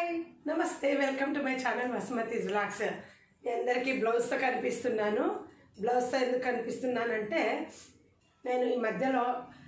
Hi నమస్తే welcome to my channel Vasumathi's vlogs. నేను అందరికీ బ్లౌజ్తో కనిపిస్తున్నాను. బ్లౌజ్తో ఎందుకు కనిపిస్తున్నానంటే నేను ఈ మధ్యలో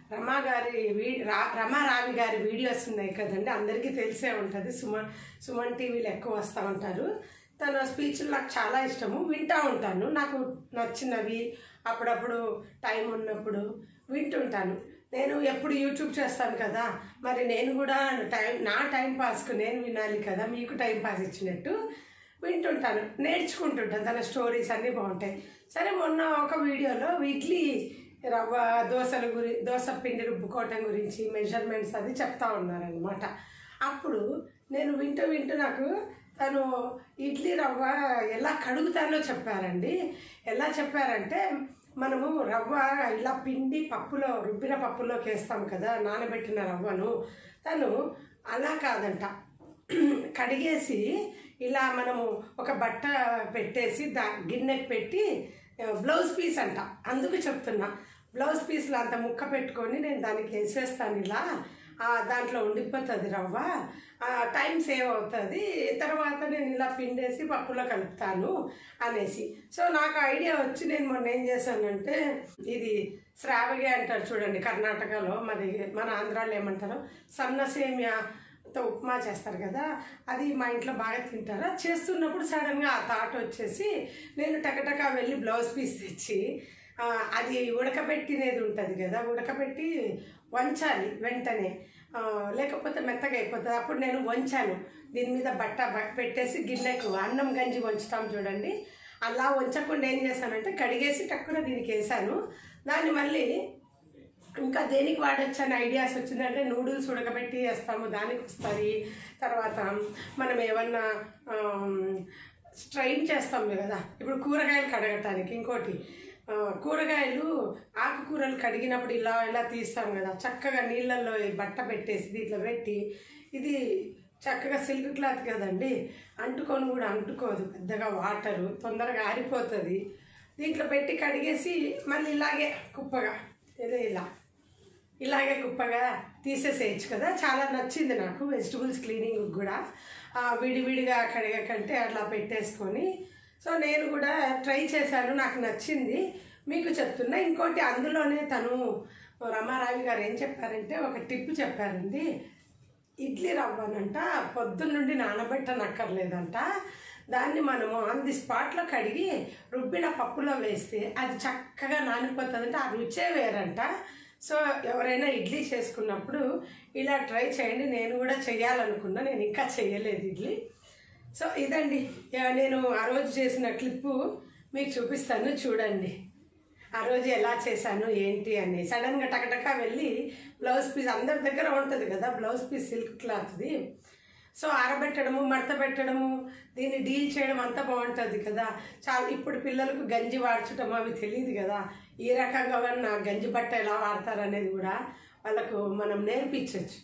రమారావి గారి వీడియోస్ ఉన్నాయి కదండి, అందరికీ తెలిసే ఉంటుంది. సుమన్ టీవీలో ఎక్కువ వస్తూ ఉంటారు. తన స్పీచ్లు నాకు చాలా ఇష్టము, వింటూ ఉంటాను. నాకు నచ్చినవి అప్పుడప్పుడు టైం ఉన్నప్పుడు వింటుంటాను. నేను ఎప్పుడు యూట్యూబ్ చేస్తాను కదా, మరి నేను కూడా నా టైం పాస్కు నేను వినాలి కదా, మీకు టైం పాస్ ఇచ్చినట్టు వింటుంటాను, నేర్చుకుంటుంటాను. తన స్టోరీస్ అన్నీ బాగుంటాయి. సరే, మొన్న ఒక వీడియోలో ఇడ్లీ రవ్వ దోశ పిండి రుబ్బుకోవటం గురించి మెజర్మెంట్స్ అది చెప్తా ఉన్నారనమాట. అప్పుడు నేను వింటూ నాకు తను ఇడ్లీ రవ్వ ఎలా కడుగుతానో చెప్పారండి. ఎలా చెప్పారంటే, మనము రవ్వ ఇలా పిండి రుబ్బిన పప్పులోకి వేస్తాం కదా, నానబెట్టిన రవ్వను. తను అలా కాదంట, కడిగేసి ఇలా మనము ఒక బట్ట పెట్టేసి గిన్నెకి పెట్టి బ్లౌజ్ పీస్ అంట, అందుకు చెప్తున్నా. బ్లౌజ్ పీస్లో అంత ముక్క పెట్టుకొని నేను దానికి వేసేస్తాను. ఇలా దాంట్లో ఉండిపోతుంది రవ్వ, టైం సేవ్ అవుతుంది. తర్వాత నేను ఇలా పిండేసి పప్పులో కలుపుతాను అనేసి. సో నాకు ఐడియా వచ్చి నేను మొన్న ఏం చేశానంటే, ఇది శ్రావగే అంటారు చూడండి కర్ణాటకలో, మరి మన ఆంధ్రాలో ఏమంటారో సన్న సేమియాతో ఉప్మా చేస్తారు కదా, అది మా ఇంట్లో బాగా తింటారు. చేస్తున్నప్పుడు సడన్గా ఆ థాట్ వచ్చేసి నేను టకటకా వెళ్ళి బ్లౌజ్ పీస్ తెచ్చి అది ఉడకబెట్టినది ఉంటుంది కదా, ఉడకబెట్టి వంచాలి వెంటనే, లేకపోతే మెత్తగా అయిపోతుంది. అప్పుడు నేను వంచాను, దీని మీద బట్ట పెట్టేసి గిన్నెకు అన్నం గంజి వంచుతాం చూడండి, అలా వంచకుండా ఏం చేశానంటే కడిగేసి టక్కున దీనికి వేసాను. దాన్ని మళ్ళీ ఇంకా దేనికి వాడచ్చు అని ఐడియాస్ వచ్చిందంటే, నూడిల్స్ ఉడకబెట్టి వేస్తాము దానికి వస్తుంది. తర్వాత మనం ఏమన్నా స్ట్రైన్ చేస్తాం కదా, ఇప్పుడు కూరగాయలు కడగటానికి. ఇంకోటి, కూరగాయలు ఆకుకూరలు కడిగినప్పుడు ఇలా తీస్తాం కదా, చక్కగా నీళ్ళల్లో బట్ట పెట్టేసి దీంట్లో పెట్టి, ఇది చక్కగా సిల్క్ క్లాత్ కదండి, అంటుకోదు పెద్దగా, వాటరు తొందరగా ఆరిపోతుంది. దీంట్లో పెట్టి కడిగేసి మళ్ళీ ఇలాగే కుప్పగా ఇలాగే కుప్పగా తీసేసేయచ్చు కదా. చాలా నచ్చింది నాకు వెజిటబుల్స్ క్లీనింగ్ కూడా, విడివిడిగా కడిగకంటే అట్లా పెట్టేసుకొని. సో నేను కూడా ట్రై చేశాను, నాకు నచ్చింది, మీకు చెప్తున్నా. ఇంకోటి, అందులోనే తను రమారావి గారు ఏం చెప్పారంటే ఒక టిప్ చెప్పారండి. ఇడ్లీ రవ్వనంట పొద్దున్నుండి నానబెట్టనక్కర్లేదంట, దాన్ని మనము ఆన్ ది స్పాట్లో కడిగి రుబ్బిన పప్పులో వేస్తే అది చక్కగా నానిపోతుందంట, ఆ రుచే వేరంట. సో ఎవరైనా ఇడ్లీ చేసుకున్నప్పుడు ఇలా ట్రై చేయండి. నేను కూడా చేయాలనుకున్నా, నేను ఇంకా చేయలేదు ఇడ్లీ. సో ఇదండి, నేను ఆ రోజు చేసిన క్లిప్పు మీకు చూపిస్తాను, చూడండి ఆ రోజు ఎలా చేశాను ఏంటి అని. సడన్గా టకటకా వెళ్ళి బ్లౌజ్ పీస్ అందరి దగ్గర ఉంటుంది కదా, బ్లౌజ్ పీస్ సిల్క్ క్లాత్ది. సో ఆరబెట్టడము, మడత పెట్టడము, దీన్ని డీల్ చేయడం అంతా బాగుంటుంది కదా. చాలా ఇప్పుడు పిల్లలకు గంజి వాడ్చడం అవి తెలియదు కదా, ఈ రకంగా నా గంజి బట్ట ఎలా వాడతారు అనేది కూడా వాళ్ళకు మనం నేర్పించవచ్చు.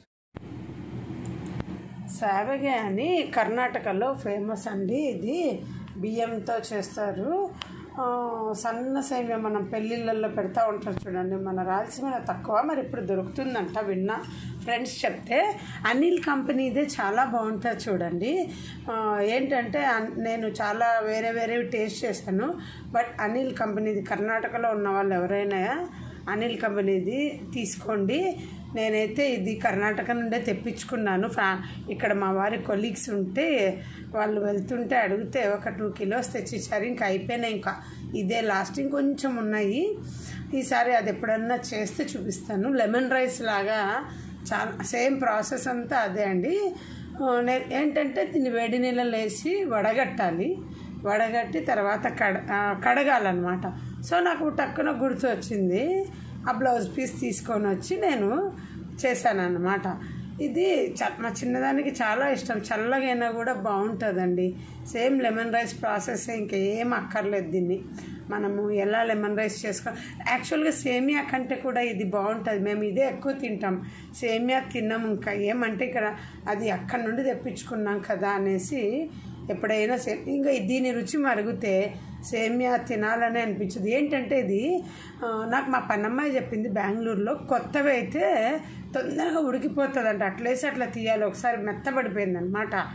సావగే అని కర్ణాటకలో ఫేమస్ అండి. ఇది బియ్యంతో చేస్తారు, సన్న సేమియా మనం పెళ్ళిళ్ళల్లో పెడతా ఉంటారు చూడండి. మన రాయలసీమలో తక్కువ, మరి ఇప్పుడు దొరుకుతుందంట, విన్నా ఫ్రెండ్స్ చెప్తే. అనిల్ కంపెనీదే చాలా బాగుంటుంది చూడండి. ఏంటంటే నేను చాలా వేరేవి టేస్ట్ చేశాను, బట్ అనిల్ కంపెనీది, కర్ణాటకలో ఉన్న వాళ్ళు ఎవరైనా అనిల్ కంపెనీది తీసుకోండి. నేనైతే ఇది కర్ణాటక నుండే తెప్పించుకున్నాను. ఇక్కడ మా వారి కొలీగ్స్ ఉంటే వాళ్ళు వెళ్తుంటే అడిగితే ఒక 2 కిలోస్ తెచ్చిచ్చారు. ఇంకా అయిపోయినాయి, ఇంకా ఇదే లాస్ట్, ఇంకొంచెం ఉన్నాయి. ఈసారి అది ఎప్పుడన్నా చేస్తే చూపిస్తాను. లెమన్ రైస్ లాగా చాలా సేమ్ ప్రాసెస్ అంతా అదే అండి. ఏంటంటే దీన్ని వేడి నీళ్ళలో వేసి వడగట్టి తర్వాత కడగాలన్నమాట. సో నాకు టక్కున గుర్తు వచ్చింది, ఆ బ్లౌజ్ పీస్ తీసుకొని వచ్చి నేను చేశాను అన్నమాట. ఇది మా చిన్నదానికి చాలా ఇష్టం, చల్లగైనా కూడా బాగుంటుందండి. సేమ్ లెమన్ రైస్ ప్రాసెస్, ఇంకేం అక్కర్లేదు. దీన్ని మనము ఎలా లెమన్ రైస్ యాక్చువల్గా సేమియా కంటే కూడా ఇది బాగుంటుంది. మేము ఇదే ఎక్కువ తింటాం, సేమియా తిన్నాము. ఇంకా ఏమంటే ఇక్కడ అది అక్కడి నుండి తెప్పించుకున్నాం కదా అనేసి ఎప్పుడైనా ఇంకా దీని రుచి మరిగితే సేమియా తినాలని అనిపించదు. ఏంటంటే ఇది నాకు మా పన్నమ్మాయి చెప్పింది, బెంగళూరులో కొత్తవి అయితే తొందరగా ఉడికిపోతుందంట, అట్లేసి అట్లా తీయాలి. ఒకసారి మెత్తబడిపోయింది అనమాట.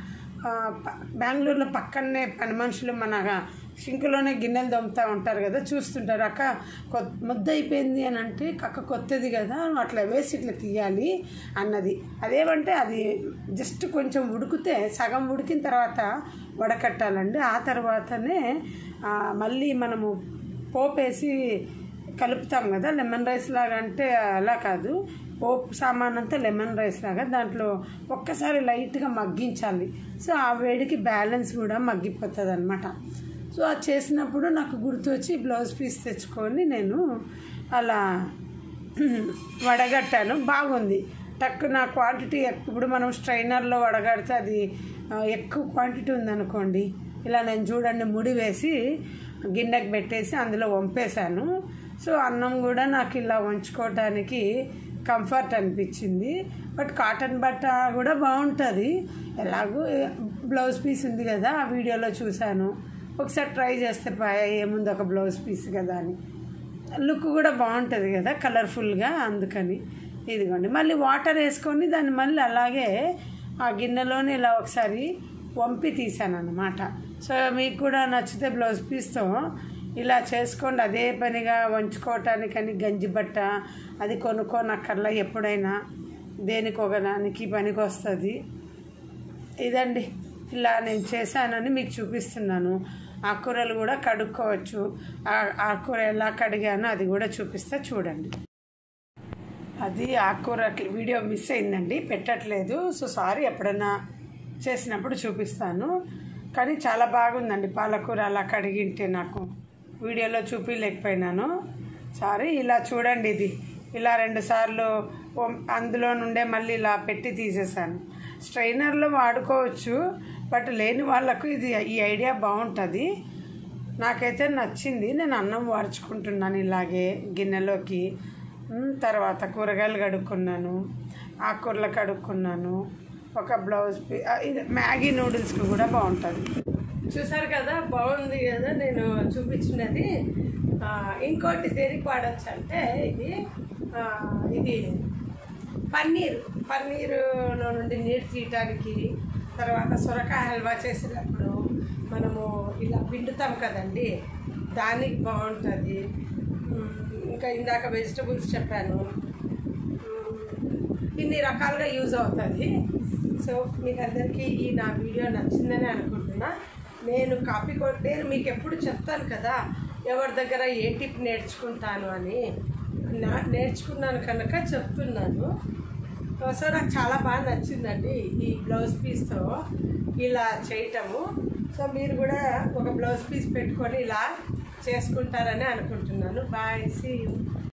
బెంగళూరులో పక్కనే పని మనుషులు మన సింకులోనే గిన్నెలు దొమ్ముతూ ఉంటారు కదా, చూస్తుంటారు. అక్క ముద్ద అయిపోయింది అని అంటే అక్క కొత్తది కదా అట్లా వేసి ఇట్లా తీయాలి అన్నది. అదేమంటే అది జస్ట్ కొంచెం ఉడికితే సగం ఉడికిన తర్వాత వడకట్టాలండి. ఆ తర్వాతనే మళ్ళీ మనము పోపేసి కలుపుతాం కదా, లెమన్ రైస్ లాగా. అంటే అలా కాదు, పోపు సామాన్ అంతా లెమన్ రైస్ లాగా దాంట్లో ఒక్కసారి లైట్గా మగ్గించాలి. సో ఆ వేడికి బ్యాలెన్స్ కూడా మగ్గిపోతుంది అనమాట. సో అది చేసినప్పుడు నాకు గుర్తొచ్చి బ్లౌజ్ పీస్ తెచ్చుకొని నేను అలా వడగట్టాను. బాగుంది. టక్కున క్వాంటిటీ ఇప్పుడు మనం స్ట్రైనర్లో వడగడితే అది ఎక్కువ క్వాంటిటీ ఉందనుకోండి, ఇలా నేను చూడండి ముడి వేసి గిన్నెకి పెట్టేసి అందులో వంపేశాను. సో అన్నం కూడా నాకు ఇలా వంచుకోవటానికి కంఫర్ట్ అనిపించింది. బట్ కాటన్ బట్ట కూడా బాగుంటుంది. ఎలాగో బ్లౌజ్ పీస్ ఉంది కదా, ఆ వీడియోలో చూశాను. ఒకసారి ట్రై చేస్తే ఏముంది ఒక బ్లౌజ్ పీస్ కదా అని. లుక్ కూడా బాగుంటుంది కదా కలర్ఫుల్గా, అందుకని ఇదిగోండి. మళ్ళీ వాటర్ వేసుకొని దాన్ని మళ్ళీ అలాగే ఆ గిన్నెలోనే ఇలా ఒకసారి వంపి తీసాను అన్నమాట. సో మీకు కూడా నచ్చితే బ్లౌజ్ పీస్తో ఇలా చేసుకోండి. అదే పనిగా వంచుకోవటానికని గంజి బట్ట అది కొనుక్కోనక్కర్లా, ఎప్పుడైనా దేనికి ఒకదానికి పనికి వస్తుంది. ఇదండి, ఇలా నేను చేశానని మీకు చూపిస్తున్నాను. ఆకుకూరలు కూడా కడుక్కోవచ్చు. ఆకుకూర ఎలా కడిగానో అది కూడా చూపిస్తా చూడండి. అది ఆకుకూర వీడియో మిస్ అయిందండి, పెట్టట్లేదు. సో సారీ, ఎప్పుడైనా చేసినప్పుడు చూపిస్తాను. కానీ చాలా బాగుందండి పాలకూర అలా కడిగింటే. నాకు వీడియోలో చూపించలేకపోయినాను, సారీ. ఇలా చూడండి, ఇది ఇలా 2 సార్లు అందులో నుండే మళ్ళీ ఇలా పెట్టి తీసేసాను. స్ట్రైనర్లో వాడుకోవచ్చు, బట్ లేని వాళ్ళకు ఇది ఈ ఐడియా బాగుంటుంది. నాకైతే నచ్చింది. నేను అన్నం వార్చుకుంటున్నాను ఇలాగే గిన్నెలోకి. తర్వాత కూరగాయలు కడుక్కున్నాను, ఆకుకూరలు కడుక్కున్నాను. ఒక బ్లౌజ్ ఇది మ్యాగీ నూడిల్స్కి కూడా బాగుంటుంది. చూసారు కదా, బాగుంది కదా నేను చూపించినది. ఇంకోటి దేనికి వాడచ్చు అంటే ఇది పన్నీరులో నుండి నీరు తీయటానికి. తర్వాత సొరకాయ హల్వా చేసేటప్పుడు మనము ఇలా పిండుతాం కదండి, దానికి బాగుంటుంది. ఇంకా ఇందాక వెజిటబుల్స్ చెప్పాను, ఇన్ని రకాలుగా యూజ్ అవుతుంది. సో మీకు అందరికీ ఈ నా వీడియో నచ్చిందని అనుకుంటున్నా. నేను నేను మీకు ఎప్పుడు చెప్తాను కదా ఎవరి దగ్గర ఏ టిప్ నేర్చుకుంటాను అని. నేర్చుకున్నాను కనుక చెప్తున్నాను. సో నాకు చాలా బాగా నచ్చిందండి ఈ బ్లౌజ్ పీస్తో ఇలా చేయటము. సో మీరు కూడా ఒక బ్లౌజ్ పీస్ పెట్టుకొని ఇలా చేసుకుంటారని అనుకుంటున్నాను. Bye, see you.